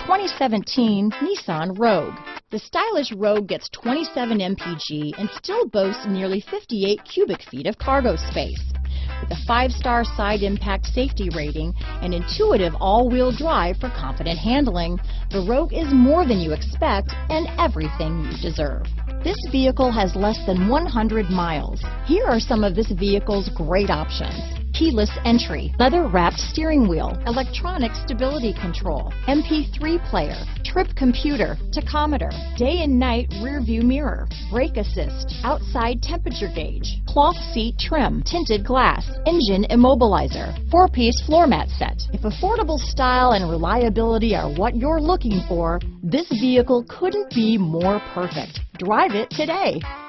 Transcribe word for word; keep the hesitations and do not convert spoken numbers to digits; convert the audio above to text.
twenty seventeen Nissan Rogue. The stylish Rogue gets twenty-seven M P G and still boasts nearly fifty-eight cubic feet of cargo space. With a five-star side impact safety rating and intuitive all-wheel drive for confident handling, the Rogue is more than you expect and everything you deserve. This vehicle has less than one hundred miles. Here are some of this vehicle's great options: keyless entry, leather-wrapped steering wheel, electronic stability control, M P three player, trip computer, tachometer, day and night rear view mirror, brake assist, outside temperature gauge, cloth seat trim, tinted glass, engine immobilizer, four-piece floor mat set. If affordable style and reliability are what you're looking for, this vehicle couldn't be more perfect. Drive it today.